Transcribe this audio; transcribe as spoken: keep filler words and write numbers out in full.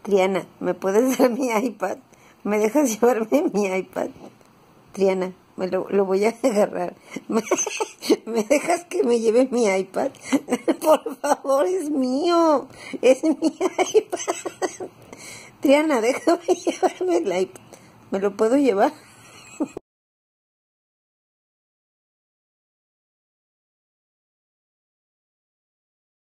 Triana, ¿me puedes dar mi iPad? ¿Me dejas llevarme mi iPad? Triana, me lo, lo voy a agarrar. ¿Me, ¿Me dejas que me lleve mi iPad? Por favor, es mío. Es mi iPad. Triana, déjame llevarme el iPad. ¿Me lo puedo llevar?